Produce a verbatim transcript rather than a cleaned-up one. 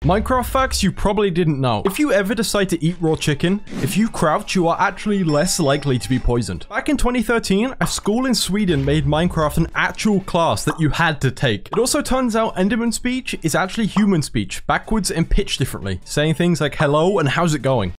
Minecraft facts you probably didn't know. If you ever decide to eat raw chicken, if you crouch, you are actually less likely to be poisoned. Back in twenty thirteen, a school in Sweden made Minecraft an actual class that you had to take. It also turns out Enderman speech is actually human speech, backwards and pitched differently, saying things like hello and how's it going.